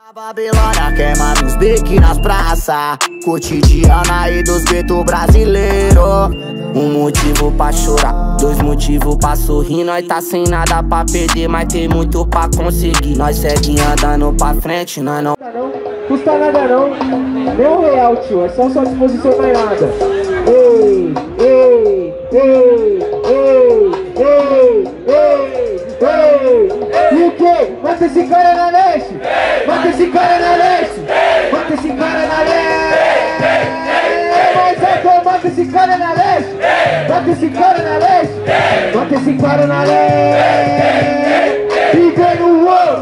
A Babilônia queima nos beques nas praças, cotidiana aí dos guetos brasileiros. Um motivo pra chorar, dois motivos pra sorrir. Nós tá sem nada pra perder, mas tem muito pra conseguir. Nós segue andando pra frente, nós não custa nada não, nem um real, tio, é só sua disposição, mais nada. Ei, ei, ei, ei, ei, ei, ei. E o que? Mata esse cara na leste! Mata esse cara na leste! Mata esse cara na leste! Mais alto, mata esse cara na leste! Mata esse cara na leste! Mata esse cara na leste! E vem no uou!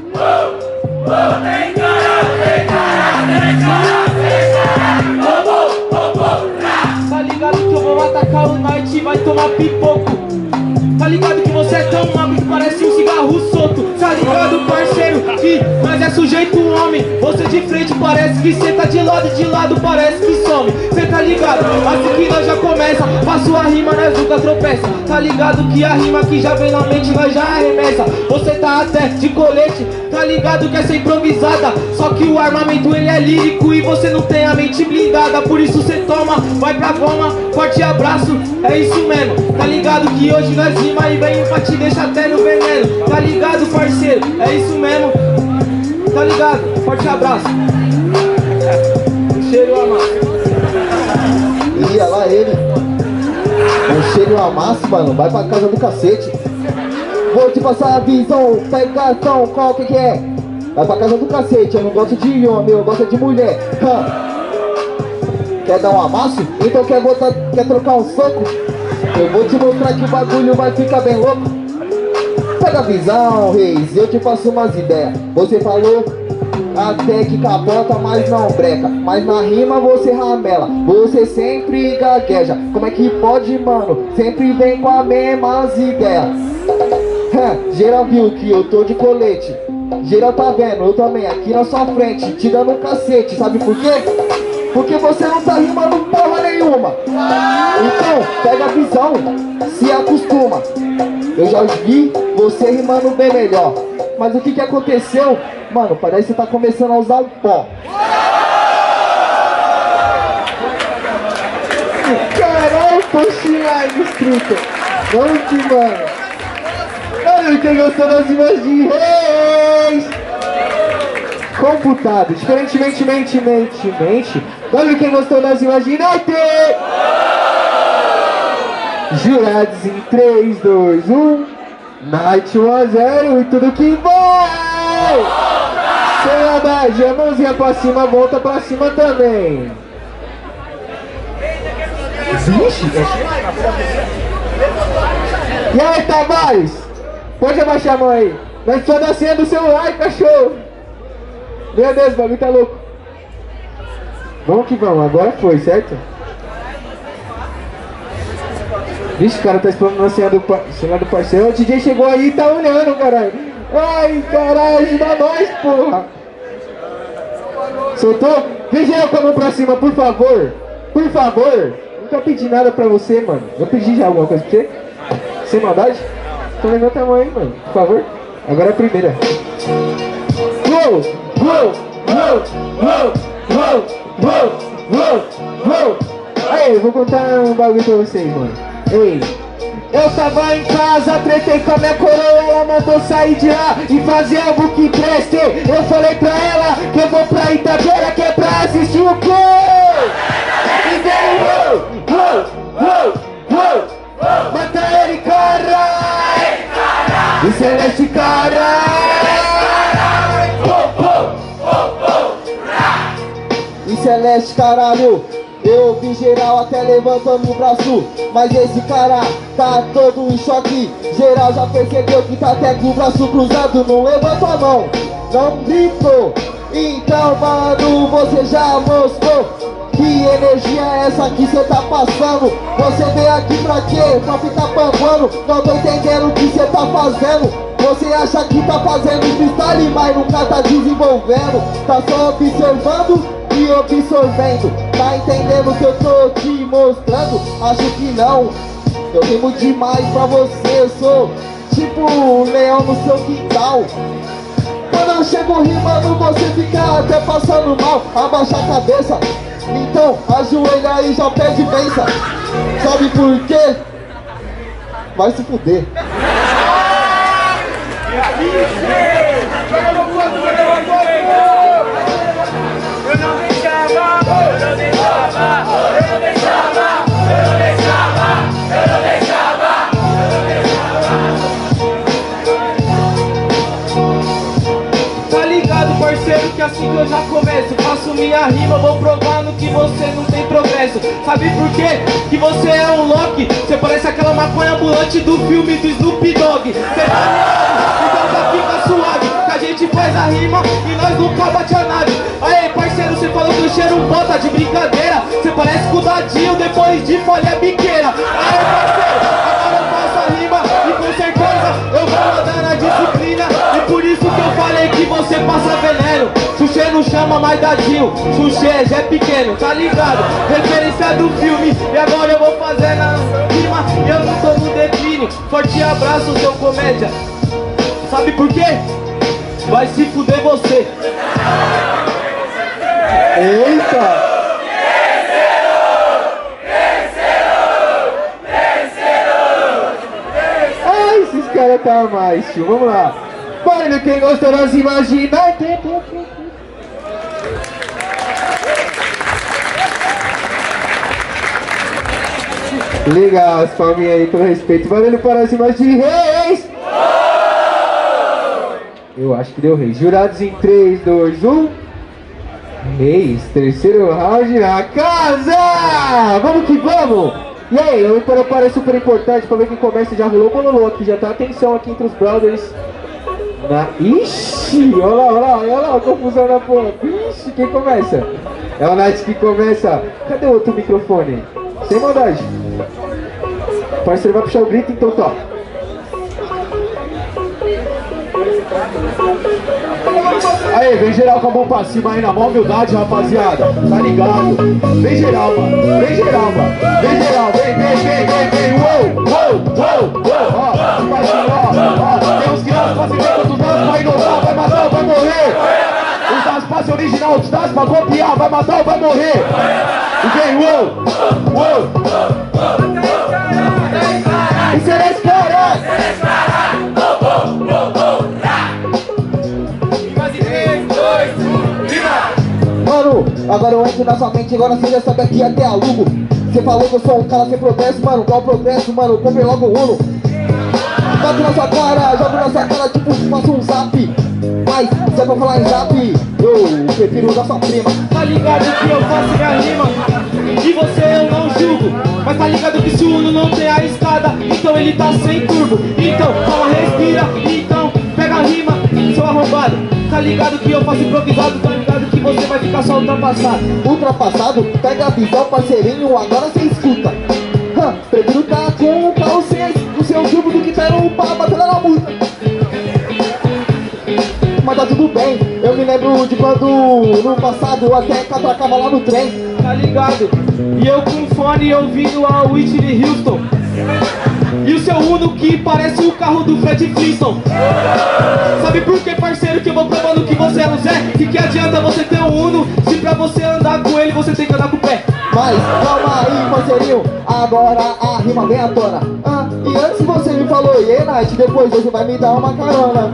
Tá ligado que eu vou atacar o norte e vai tomar pipoco. Tá ligado que você é tão magro que parece um cigarro solto. Tá ligado, parceiro, que nós é sujeito homem. Você de frente parece que cê tá de lado parece que some. Cê tá ligado, assim que nós já começa. Faço a rima, nós nunca tropeça. Tá ligado que a rima que já vem na mente nós já arremessa. Você tá até de colete, tá ligado que essa é improvisada. Só que o armamento ele é lírico e você não tem a mente blindada. Por isso cê toma, vai pra goma, forte abraço, é isso mesmo. Tá ligado que hoje nós rima e vem pra te deixar até no veneno. Tá ligado, parceiro, é isso mesmo. Tá ligado, forte abraço. O cheiro amassa. Ia lá ele. O cheiro amassa, mano, vai pra casa do cacete. Vou te passar a visão, pegação, qual que é? Vai pra casa do cacete, eu não gosto de homem, eu gosto de mulher. Quer dar um amasso? Então quer trocar um soco? Eu vou te mostrar que o bagulho vai ficar bem louco. Pega a visão, reis, eu te passo umas ideias. Você falou até que capota, mas não breca. Mas na rima você ramela, você sempre gagueja. Como é que pode, mano? Sempre vem com as mesmas ideias. Geral viu que eu tô de colete, geral tá vendo, eu também aqui na sua frente, te dando um cacete, sabe por quê? Porque você não tá rimando porra nenhuma. Então, pega a visão, se acostuma. Eu já vi você rimando bem melhor. Mas o que que aconteceu? Mano, parece que você tá começando a usar o pó. Caralho, poxinha, instrutor. Vamos que, mano. Olha quem gostou das imagens. Computado, diferentemente, olha quem gostou das imagens. Jurados em 3, 2, 1. Night 1 a 0 e tudo que vai. Sem maldade, a mãozinha pra cima, volta pra cima também. Vixe, e aí, Tavares? Pode abaixar a mão aí. Nós só da senha do celular, cachorro. Meu Deus, o bagulho tá louco. Vamos que vamos, agora foi, certo? Vixe, o cara tá explorando na senha do parceiro. O DJ chegou aí e tá olhando, caralho. Ai, caralho, ajuda nós, porra. Soltou? Veja eu com a mão pra cima, por favor. Por favor. Nunca pedi nada pra você, mano. Eu pedi já alguma coisa pra você? Sem maldade? Então levanta a mão aí, mano, por favor. Agora é a primeira. Uou, uou, uou, uou, uou, uou, uou, uou. Aí, eu vou contar um bagulho pra vocês, mano. Ei, eu tava em casa, tretei com a minha coroa, ela mandou sair de lá e fazer algo que preste. Eu falei pra ela que eu vou pra Itaquera, que é pra assistir o quê? E vem, uou, uou, uou, uou, mata ele, caralho! E Celeste, caralho! E Celeste, caralho! Eu vi geral até levantando o braço, mas esse cara tá todo em choque. Geral já percebeu que tá até com o braço cruzado. Não levanta a mão, não gritou. Então, mano, você já mostrou que energia é essa que cê tá passando. Você veio aqui pra quê? Pra ficar pampando. Não tô entendendo o que cê tá fazendo. Você acha que tá fazendo freestyle, mas nunca tá desenvolvendo. Tá só observando e absorvendo. Tá entendendo o que eu tô te mostrando? Acho que não. Eu rimo demais pra você. Eu sou tipo um leão no seu quintal. Quando eu chego rimando, você fica até passando mal. Abaixa a cabeça, então ajoelha e já pede benção. Sabe por quê? Vai se fuder. Parceiro, que assim que eu já começo, faço minha rima, vou provando que você não tem progresso. Sabe por quê? Que você é um Loki. Você parece aquela maconha ambulante do filme do Snoop Dogg. Você tá ligado? Então já fica suave, que a gente faz a rima e nós nunca bate a nave. Aí parceiro, você falou que eu cheiro um bota de brincadeira. Você parece com o Dadinho depois de folha biqueira. Aí parceiro, agora eu faço a rima e com certeza eu vou mandar na disciplina. E por isso que eu falei que você passa veneno. Xuxê não chama mais Dadinho, Xuxê já é pequeno, tá ligado? Referência do filme, e agora eu vou fazer na rima e eu não tô no declínio. Forte abraço, seu comédia. Sabe por quê? Vai se fuder você. Eita! Ai, esses caras tá mais, tio. Vamos lá. Barulho, quem gostou nós imagina. Legal, as palminhas aí pelo respeito. Barulho para as imagens de reis. Eu acho que deu reis. Jurados em 3, 2, 1. Reis, terceiro round na casa! Vamos que vamos! E aí, o Iparapara é super importante pra ver quem começa. Já rolou o bololô aqui, já tá atenção aqui entre os brothers. Ixi, olha lá, a confusão na porra. Ixi, quem começa? É o Nath que começa. Cadê o outro microfone? Sem maldade. O parceiro vai puxar o grito, então tá. Aí, vem geral com a mão pra cima aí na mão, humildade, rapaziada. Tá ligado? Vem geral, mano. Vem geral, mano. Vem geral, vem. Uou. Ó, baixinho, ó. Tem uns que não fazem tempo do danço, vai inovar, vai matar ou vai morrer. Os das passam original, os das pra copiar, vai matar ou vai morrer. E vem, uou. E se eles param? Mano, agora eu entro na sua mente, agora você já sabe aqui até alugo. Você falou que eu sou um cara sem progresso, mano. Qual progresso, mano? Comprei logo o Uno. Bato na sua cara, jogo na sua cara, tipo, faço um zap. Mas, se é pra falar em zap, eu prefiro usar sua prima. Tá ligado que eu faço minha rima e você eu não julgo. Mas tá ligado que se o Uno não tem a escada, então ele tá sem turbo. Então, calma, respira, então pega a rima, seu arrombado. Tá ligado que eu faço improvisado, tá ligado que você vai ficar só ultrapassado. Ultrapassado? Pega a visão, parceirinho, agora cê escuta. Prefiro tá com o carro sem o seu turbo do que ter um pá batendo na multa. Mas tá tudo bem, eu me lembro de quando no passado até catracava lá no trem. Tá ligado? E eu com fone ouvindo a Whitney Houston. E o seu Uno que parece o carro do Fred Flintstone. Sabe por que, parceiro, que eu vou provando que você é um Zé? Que adianta você ter um Uno se pra você andar com ele você tem que andar com o pé? Mas calma aí, parceirinho, agora a rima vem à tona. E antes você me falou, e Nath, depois você vai me dar uma carona.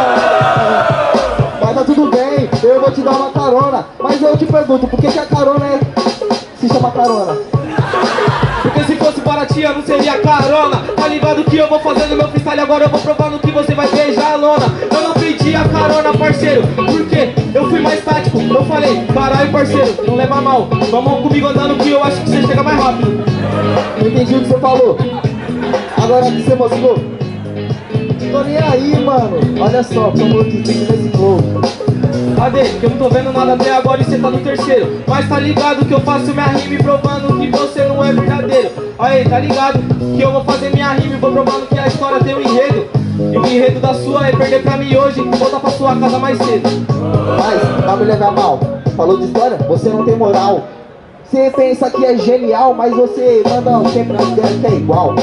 Mas tá tudo bem, eu vou te dar uma carona. Mas eu te pergunto, por que a carona se chama carona? Porque se fosse para ti eu não seria carona. Tá ligado que eu vou fazendo meu freestyle, agora eu vou provando que você vai beijar a lona. Eu não pedi a carona, parceiro, porque eu fui mais tático. Eu falei, caralho, parceiro, não leva mal, vamos comigo andando que eu acho que você chega mais rápido. Não entendi o que você falou. Agora que você mostrou, tô nem aí, mano. Olha só, como eu te fiz nesse flow. Cadê? Que eu não tô vendo nada até agora e você tá no terceiro. Mas tá ligado que eu faço minha rima e provando que você não é verdadeiro. Aí, tá ligado que eu vou fazer minha rima e vou provando que a história tem um enredo. E o enredo da sua é perder pra mim hoje e voltar pra sua casa mais cedo. Mas, vai me levar mal. Falou de história? Você não tem moral. Você pensa que é genial, mas você manda sempre nas ideias que é igual.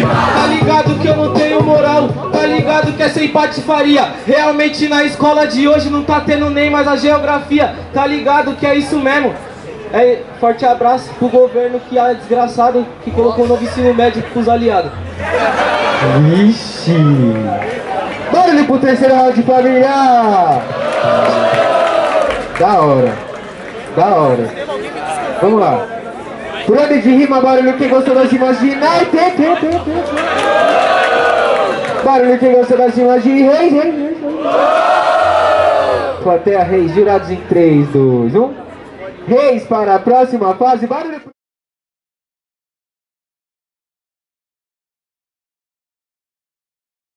Tá ligado que eu não tenho moral, tá ligado que é sem patifaria. Realmente na escola de hoje não tá tendo nem mais a geografia. Tá ligado que é isso mesmo. Forte abraço pro governo que é desgraçado, que colocou o novo ensino médio pros aliados. Vixe! Barulho pro terceiro round, família! Da hora. Da hora. Vamos lá. Por onde de rima, barulho quem gostou das rimas de Night. Barulho quem gostou das rimas de Reis. Plateia Reis, jurados em 3, 2, 1. Reis para a próxima fase. Barulho.